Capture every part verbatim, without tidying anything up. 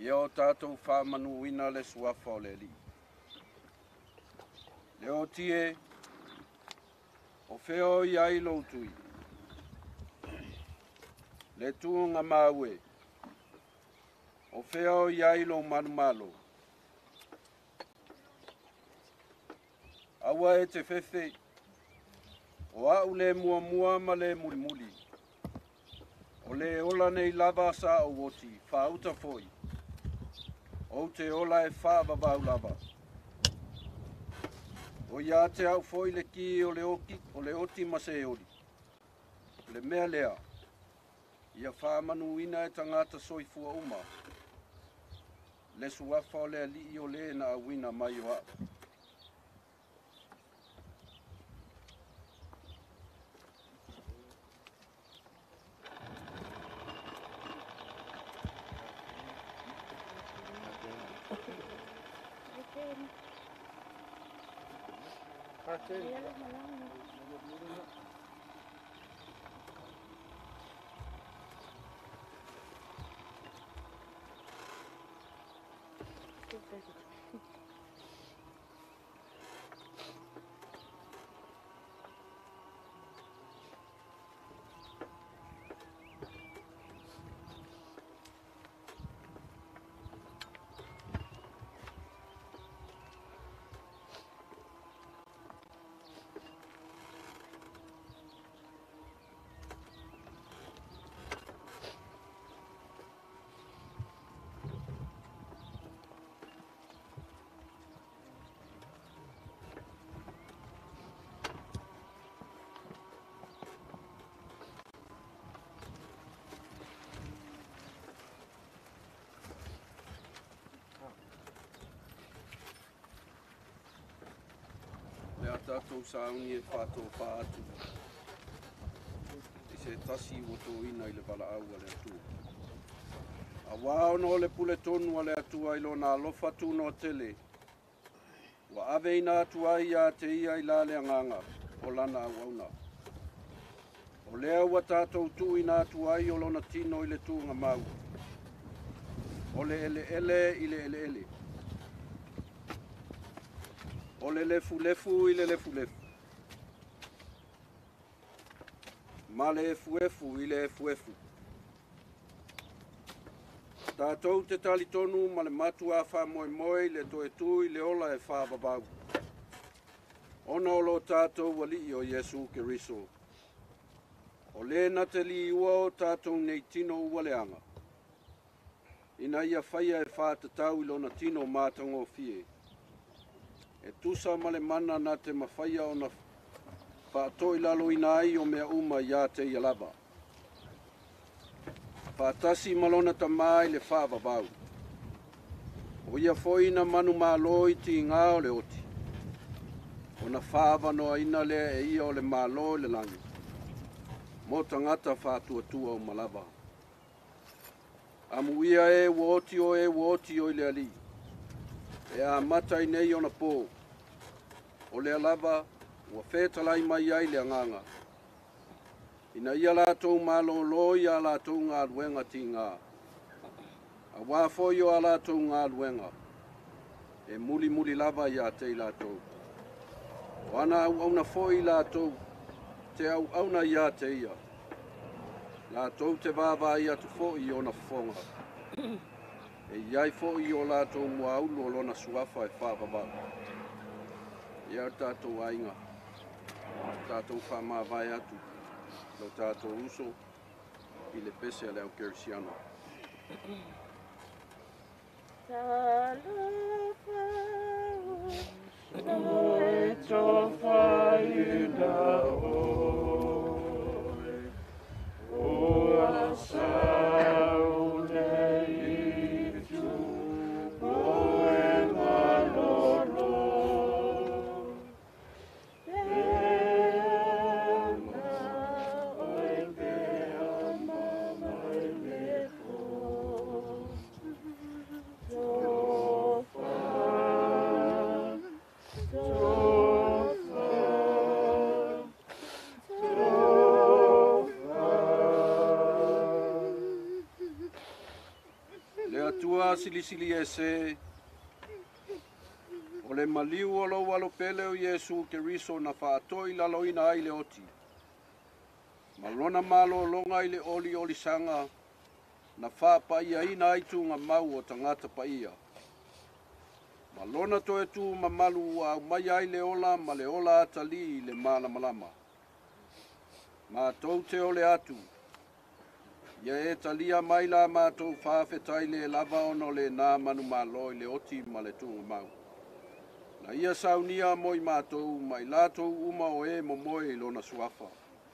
Ia o tātou whamanuina le suafa o le li. Le o tie, o wheo i ai loutui. Le tuunga maue, o wheo i ai lo manumalo. Awa e te whewhe, o au le mua mua ma le muli muli. O le ola nei lava sa o woti, whauta foi. O te ola e whaababau lava. O ia te au foi le ki o le oki, o le oti mase ori. Le mea lea. Ia whamanu ina e tangata soifua uma. Le suafa o le ali o le na awina mai o au. Le tātou sauni e whātou whaatu. I se tasi woto ina i le wala au a le atua. A wao no le pule tonu a le atua i lo nā lofa tu no tele. Wa ave ina atua i a te ia i la le anganga o lana au auna. O lea ua tātou tu ina atua i o lona tino i le tu ngā mau. O le ele ele i le ele ele. O le lefu lefu i le lefu lefu. Ma le efu efu i le efu efu. Tātou te tali tonu ma le matu a wha moe moe le toe tui le ola e wha babau. Ona o lo tātou wali o Yesu Keriso. O le na te li ua o tātou nei tino ua leanga. Ina ia whaia e wha te tau i lona tino mātango fie. E tusa male mana na te mawhaia o na whaatoi lalo ina ai o mea uma ia te ia lava. Whaatasi malona ta mai le whaababau. O ia foina manu māloi ti ngā o le oti. O na whaavanoa ina le e ia o le māloi le langi. Mo tangata whaatua tua o malava. Amu ia e woti o e woti o i le ali. E a matai nei ona pō. O le alava, ua whetalai mai ai le anganga. Ina ia lātou malo loi a lātou ngā luenga ti ngā. A wāfoi o a lātou ngā luenga. E muli muli lava ia te i lātou. O ana au auna foi lātou, te au auna ia te ia. Lātou te vāvā ia tu foi o na fonga. E iai foi o lātou mua aulu o lona suafa e whāvavau. Ia tātou ainga. Tātou whamawai atu. Lo tātou uso i le pese a leo kerisiano. Noi tofa ina oi, o asau nei tu, o e malolo, peana oi pea mama i lefo, tofa, tofa. silisili e se o le maliu o lo walo pele o Yesu Keriso na whaatoi laloina ai le oti. Malona malo longa i le oli oli sanga na whaapa ia ina aitu ngā mau o tangata pa ia. Malona to e tu mamalu a mai ai le ola ma le ola atali le mana malama. Ma tau te ole atu. Ia e talia mai la ma tau whawhetai le lava ono le nā manu malo i le oti ma le tunga mau. Na ia saunia moi mātou mai lātou uma o e mo moi lona suafa.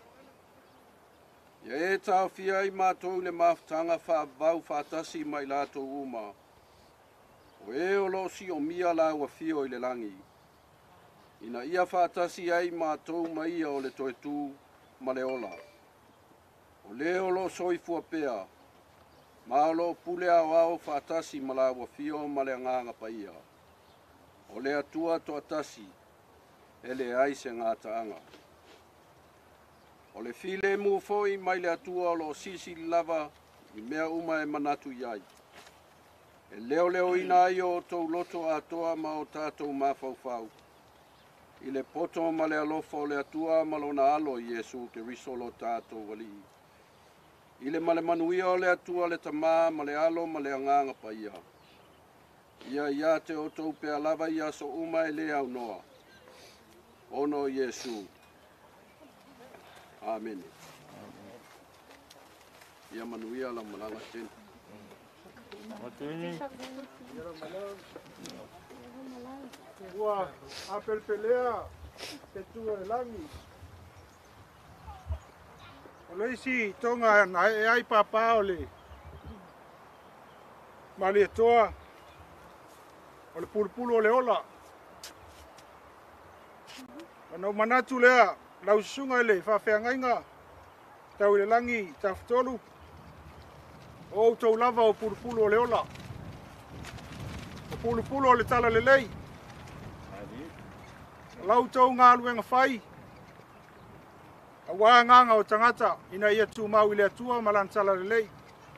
Ia e tau fia i mātou le mawhtanga wha vau whatasi mai lātou uma. O e o lo si o mia la ua fio i le langi. Ina ia whatasi ai mātou mai ia o le toetu ma le ola. O le o lo soifua pea. Ma o lo pule au au whatasi ma la ua fio ma le nganga pa ia. O le atua to atasi, e le aise ngā taanga. O le file mu foi mai le atua o lo sisi lava, i mea uma e manatu iai. E leo leo ina ai o tau loto atoa ma o tātou mawhauwhau. I le poto ma le alofa o le atua ma lo na alo Yesu ke riso lo tātou wali. I le male manuia o le atua le tamā ma le alo ma le anganga pa ia. Ia ia te o tau pea lava ia so uma e le au noa. Ono Yesu. Amen. Ia manuia la malanga ten. Matini. Ua apelpelea te tua e langi. O leisi tonga na e ai papa ole. Mali e toa. O le pulupulu o le ola. Anau manatu lea, lau sunga ele, whawhiangainga, tau i le langi, tawhtolu. O tau lava o pulupulu o le ola. O pulupulu o le tala le lei. Lau tau ngā luenga whai. A wā nganga o tangata, ina ia tū mau i le atua malan tala le lei.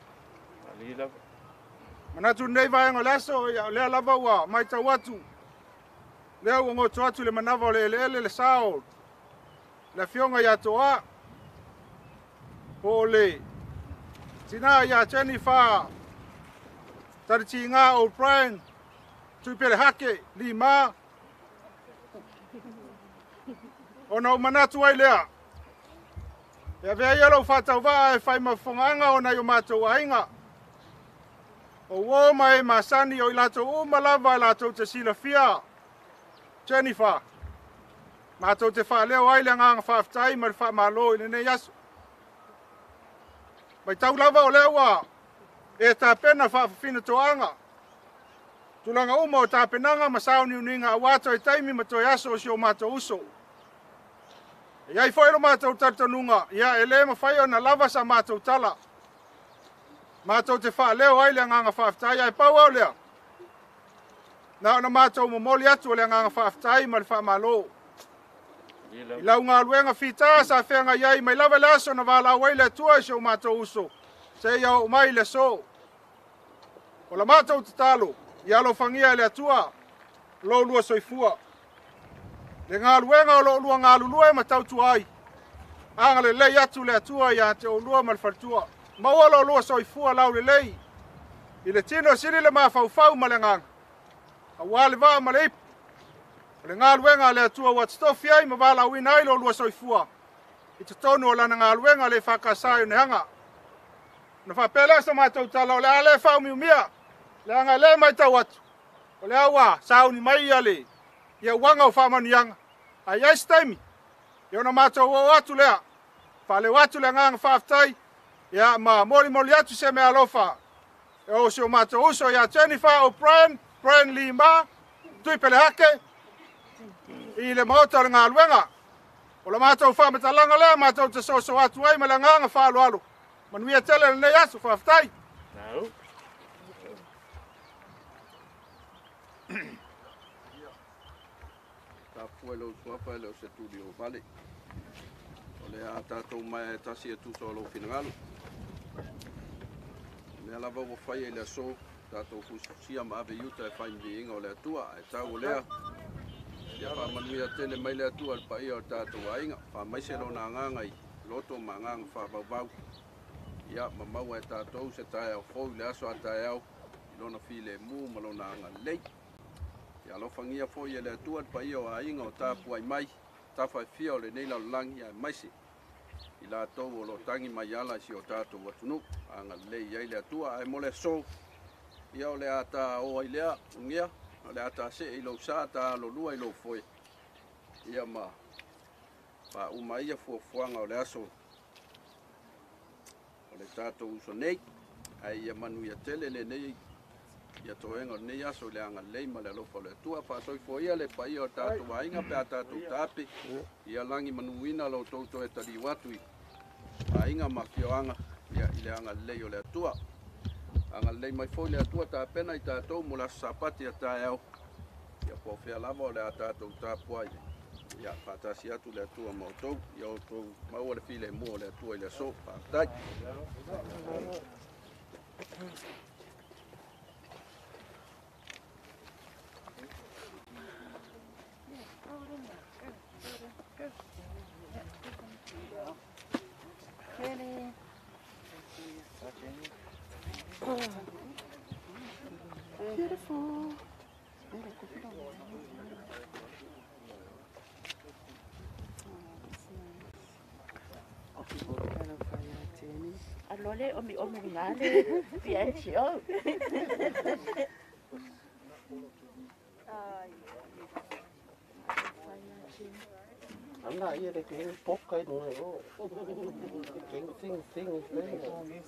Manatu nei vaenga le aso, lea lava ua, mai tau atu. Lea ua ngoto atu le manava o le ele ele le sao. Le fionga ia toa. Po le. Tina ia Jennifer. Tariti ngā o Brian. Tuipele hake, lima. O nau manatu ai lea. Ia vea ia lau whatau waa e whai mawhonganga o nai o mātou ainga. O wō mai masani o i lātou uma lava i lātou te sila fia. Jennifer. Mātou te wha leo ai le nganga whaftai ma le wha malo i nene yasu. Mai tau lava o lewa e tā pena whafafina toanga. Tulanga uma o tā penanga ma sauni uninga a wātou i taimi ma toi aso o si o mātou uso. Ia i whaero mātou tartanunga, ia e le ma whaio na lava sa mātou tala. Mātou te wha leo ai le nganga whaftai ai pau au lea. Na ona mātou momoli atu le nganga whaftai ma le wha malo. I lau ngā luenga whita sa whenga iai mai lawe le aso na wala wai le tua i o mātou uso. Se ia o mai le so. O la mātou te talo, i alo whangia le atua, lo lua soifua. Le ngā luenga o lo lua ngā lulua e ma tautu ai. Anga le lei atu le atua i a te o lua ma le whartua. Maua lo lua soifua lau le lei. I le tino siri le mawhauwhau ma le ngang. A wale waa ma le ipu. Le ngā luenga le atua wat stofi ai ma wala wina ai lo lua soifua. I te tonu o lana ngā luenga le whakasai o ne hanga. Na whapele sa mātou tala o le ale whau miumia. Le anga le mai tau atu. O le awa sauni mai ale. Ia wanga o whamanianga. A iai staimi. Ia ona mātou o atu lea. Whale watu le nganga whaftai. Ia ma mori mori atu se me alofa. E o si o mātou uso ia Jennifer o Brian. Brian lima. Tui pele hake. I le maota le ngā luenga. O le mātou whamatalanga lea mātou te soso atu ai ma le nganga whaalo alo. Manuia tele le nei asu whaftai. No. Ta fuelo suafa le o se tuli o vale. O le a tātou mai tasi e tuso alo finangalo. Mea lava o whai e le aso, tātou fusia ma ave iuta e whaimiinga o le atua, e tau o lea. Ia whamanuia tele mai le atua le pai o tātou ainga, whamaise lo nā nganga i loto ma nganga whabawau. Ia mamau e tātou se tae au fau le aso a tae au, lona file mu ma lo nā nganga lei. Ia lo whangia fo i le atua le pai o ainga o tāpu ai mai, tawhai fia o le neila o langi ai maise. I la tau o lo tangi mai ala si o tātou watunu, anga lei ai le atua ai mole so. Ia o le ata o ai lea, ungia, o le ata se i lo sa ta lo lua i lo foi. Ia ma, pa uma ia fuafuanga o le aso. O le tātou uso nei, ai ia manu ia tele le nei, ia toenga nei aso le anga lei ma le alofa le atua, pa soi fo ia le pa ia o tātou ainga pe a tātou tāpe, ia langi manuina lo touto e tali watui. Ainga ma kioanga, ia i le anga lei o le atua. Anga lei mai foi le atua ta pena i tātou mo la sapati a tae au. Ia po fea lava o le a tātou tāpuai. Ia patasi atu le atua mo tou, ia o tou maua le file mua o le atua i le so, patai. Beautiful. Alole o mi o mi ngale piacio. Anh lại vậy cái bốc cái nữa rồi, cái xinh xinh xinh.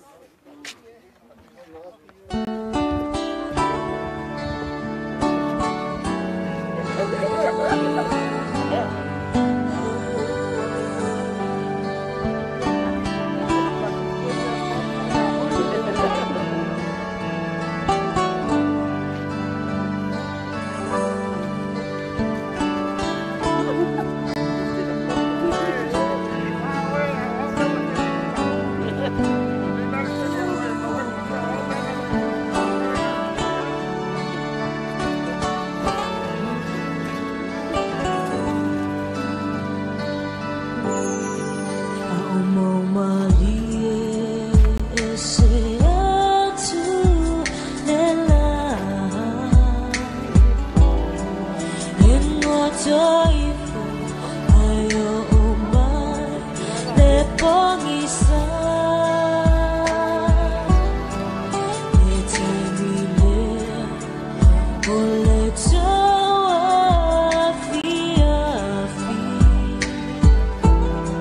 Oh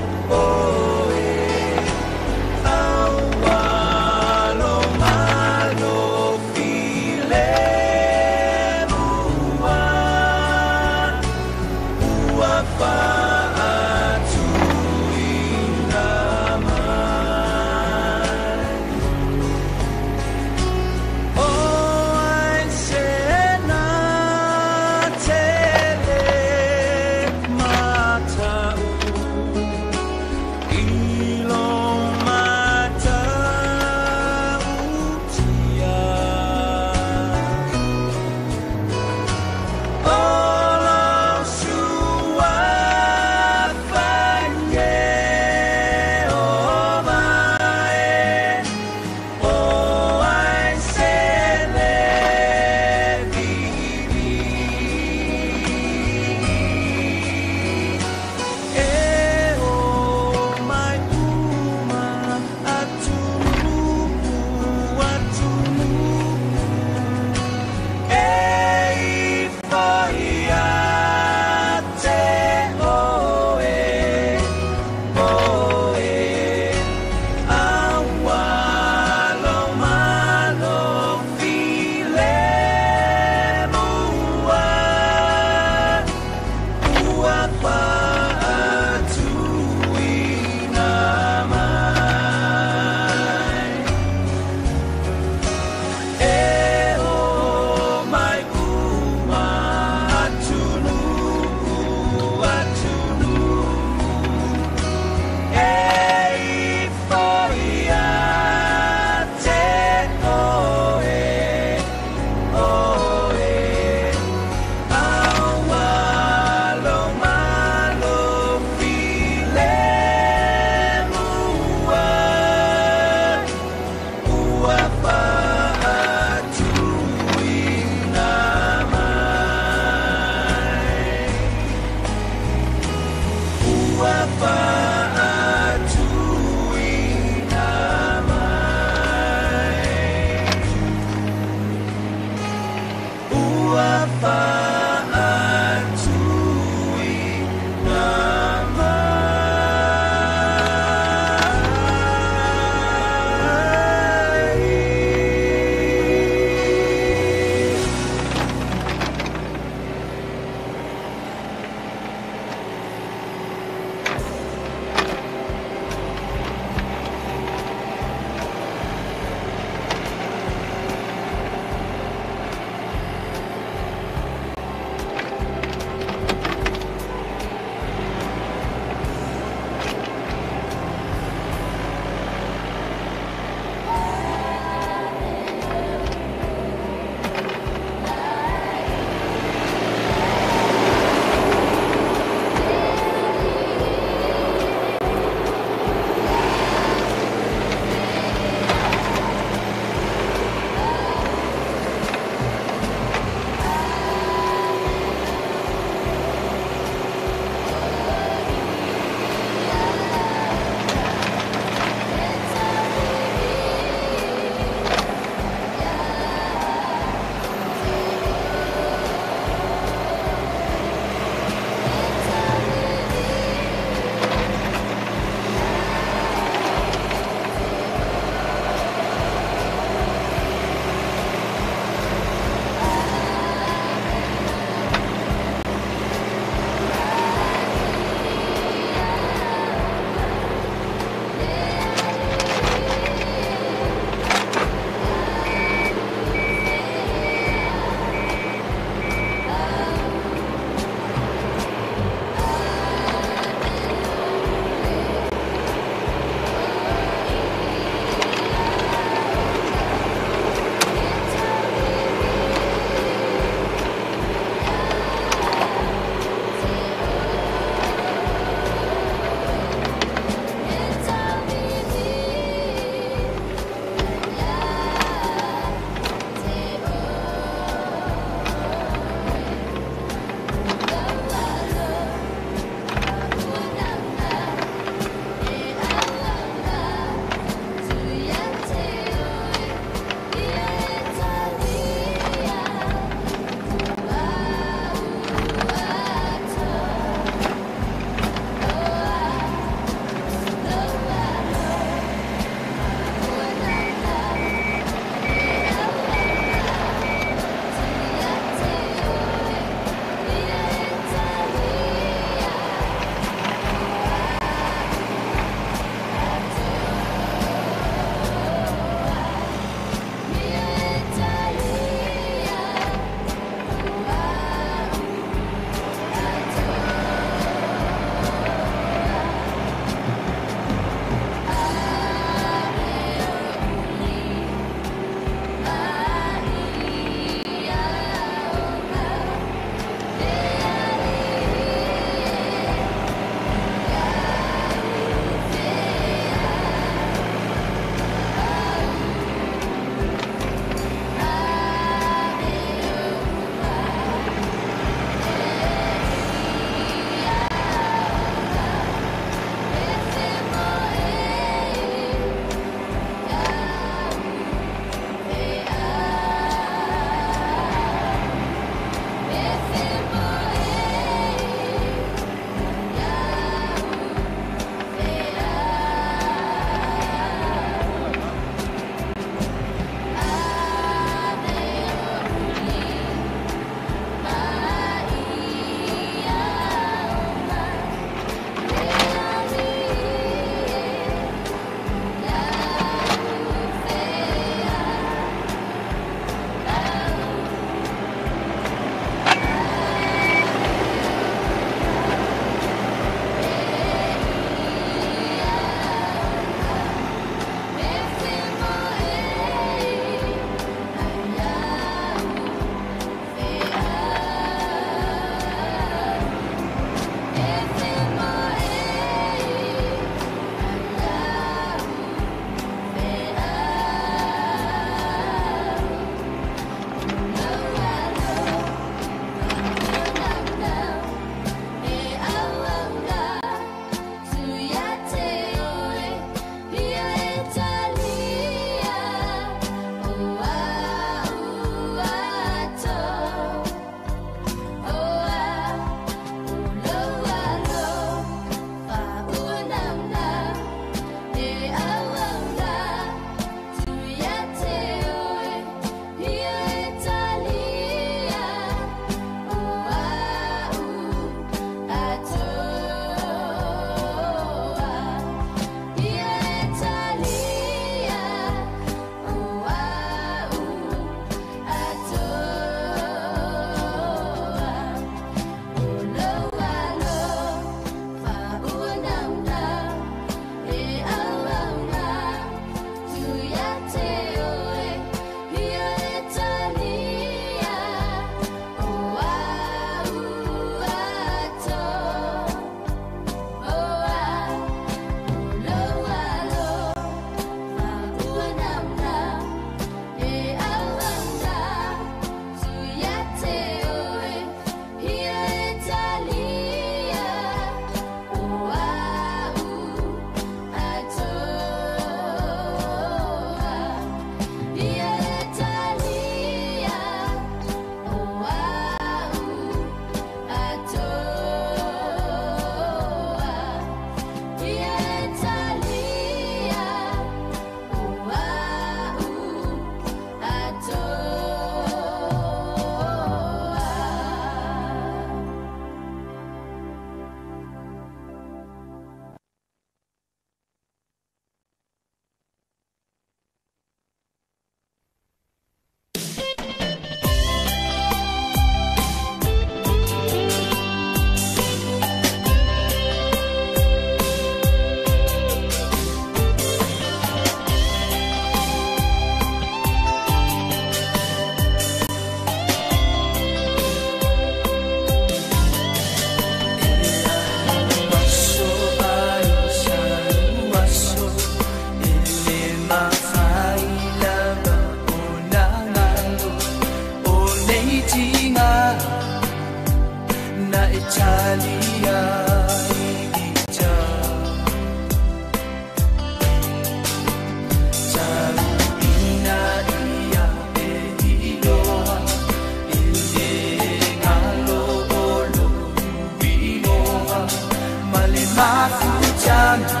ana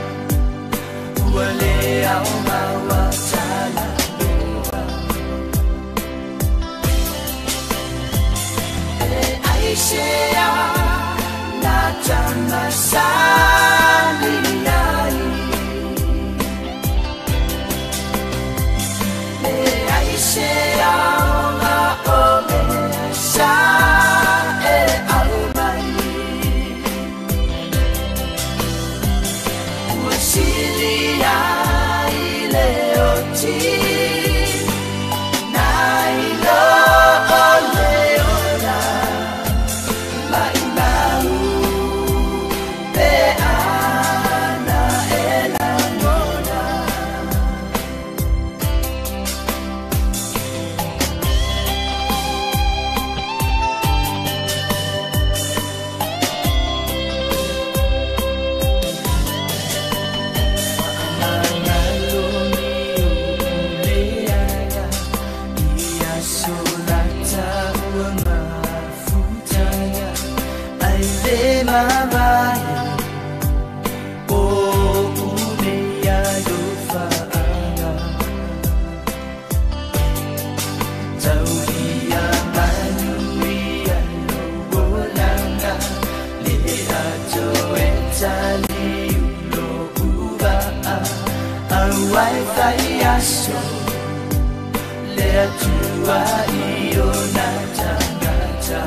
wale au mawatala e aishea na tamasani nai e aishea na ome sa e almai Silia ileoti na ilo oleola mailau pe ana elangola so le tua io nata nata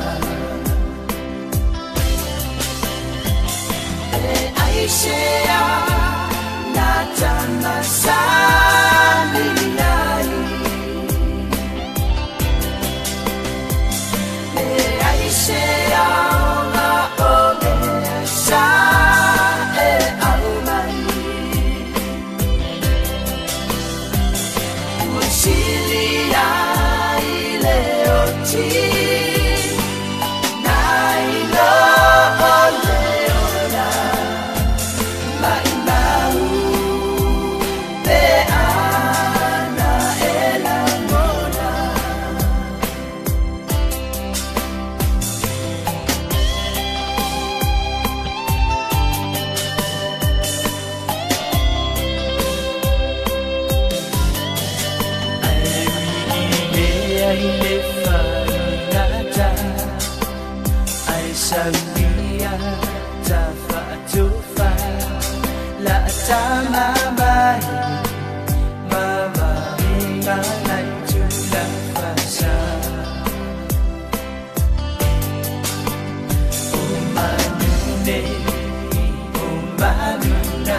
e aishea nata masani nai e aishea na ome sa e almai Silia ileoti na ilo oleola mailau pe ana elangola Ile fainata ai sabia tafatufa la tamamai mama inga lai tula fasa umanune umanuna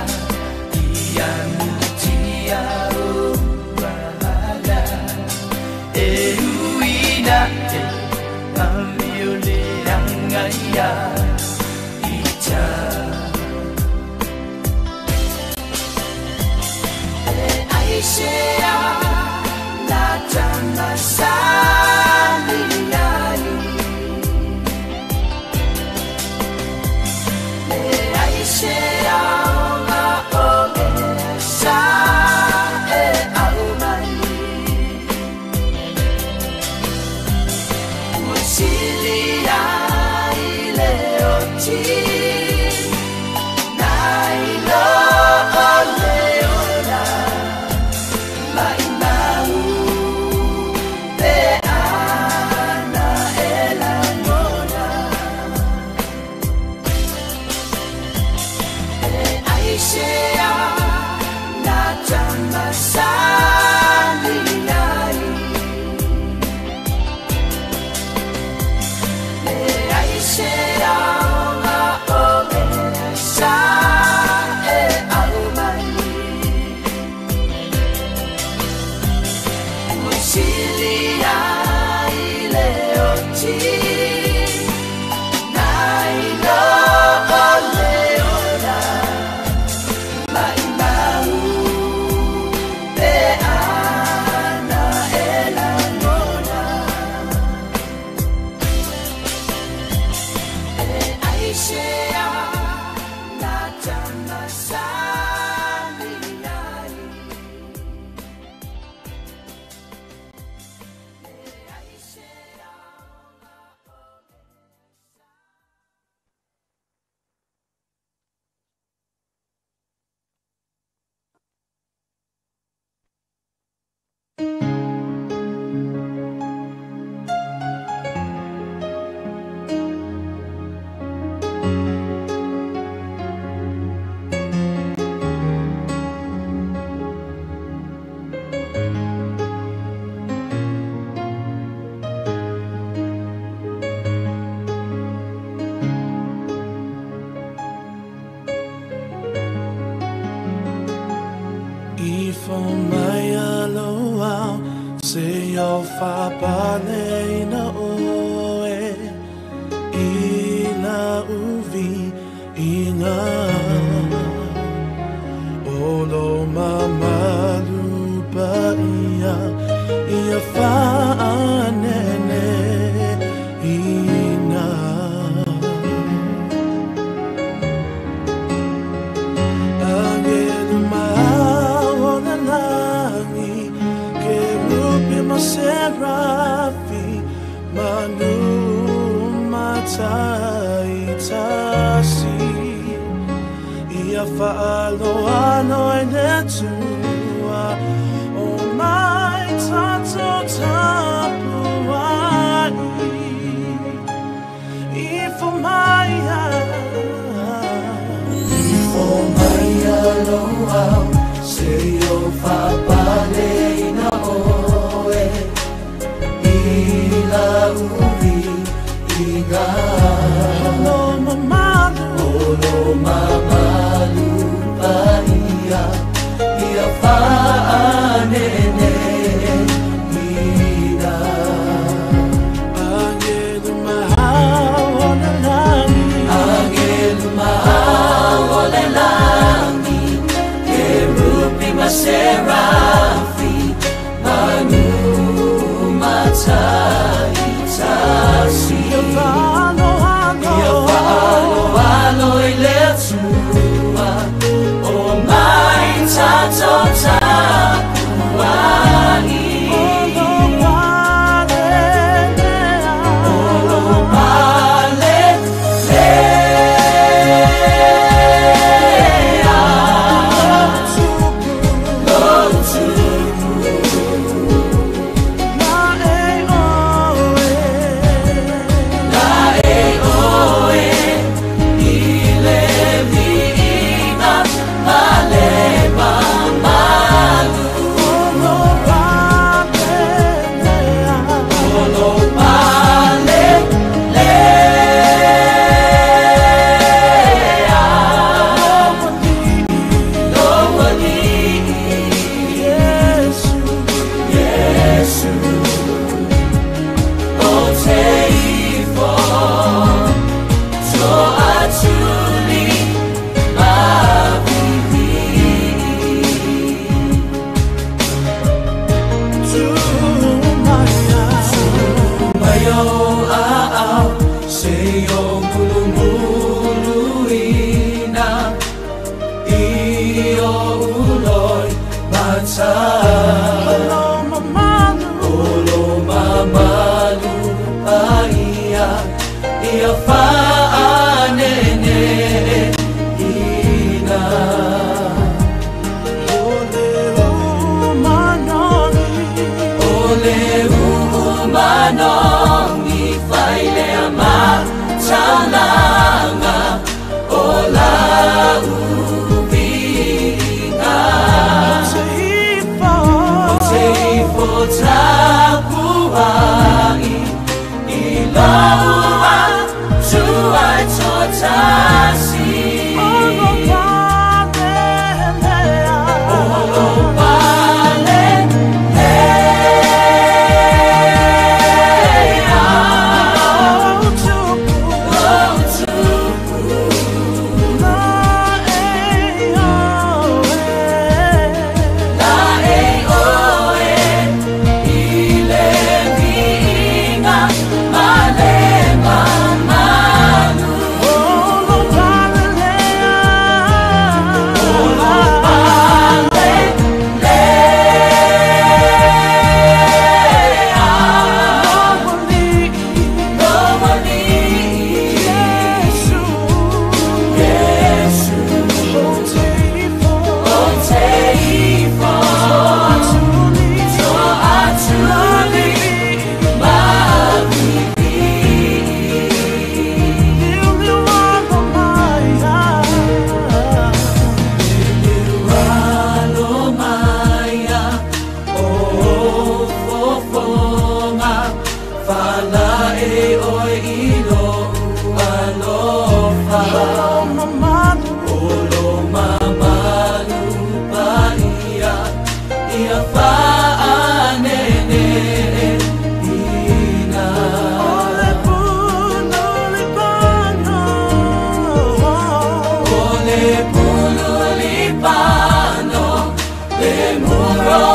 iamutia umahala Eruina e amiole angaya ita e aishea na tamasani nai e aishea na ome sa e almai Silia ileoti na ilo oleola mailau pe ana elangola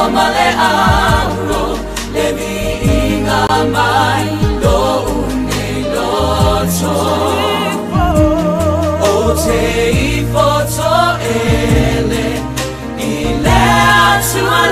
male auro le viinga mai lo une loto o te i foto ele i le atua